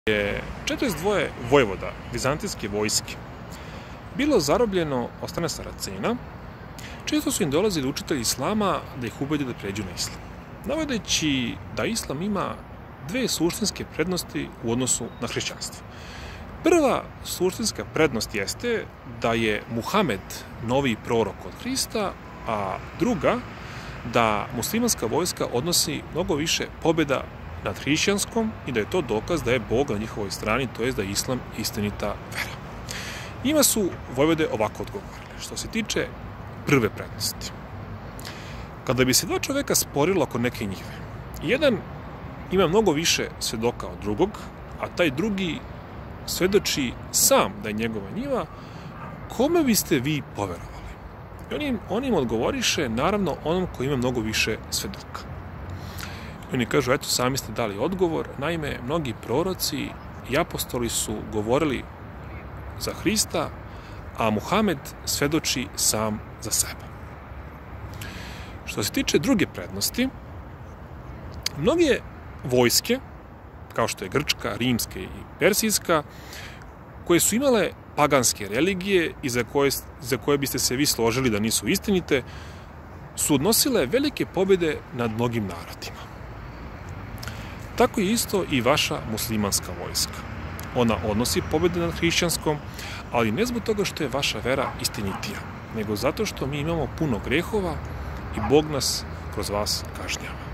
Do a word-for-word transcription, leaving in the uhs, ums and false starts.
je četrdeset dvoje vojvoda vizantijske vojske bilo zarobljeno od strane Saracena. Često su im dolazili učitelji islama da ih ubede da pređu na islam, navodeći da islam ima dve suštinske prednosti u odnosu na hrišćanstvo. Prva suštinska prednost jeste da je Muhamed noviji prorok od Hrista, a druga da muslimanska vojska odnosi mnogo više pobjeda nad hrišćanskom i da je to dokaz da je Bog na njihovoj strani, to jest da je islam istinita vera. Njima su vojvode ovako odgovorili. Što se tiče prve prednosti, kada bi se dva čoveka sporila oko neke njive, jedan ima mnogo više svedoka od drugog, a taj drugi svedoči sam da je njegova njiva, kome biste vi poverovali? I on im, on im odgovoriše, naravno, onom koji ima mnogo više svedoka. I oni kažu, eto, sami ste dali odgovor. Naime, mnogi proroci i apostoli su govorili za Hrista, a Muhamed svedoči sam za sebe. Što se tiče druge prednosti, mnoge vojske, kao što je grčka, rimska i persijska, koje su imale paganske religije i za koje, za koje biste se vi složili da nisu istinite, su odnosile velike pobjede nad mnogim narodima. Tako je isto i vaša muslimanska vojska. Ona odnosi pobjede nad hrišćanskom, ali ne zbog toga što je vaša vera istinitija, nego zato što mi imamo puno grehova i Bog nas kroz vas kažnjava.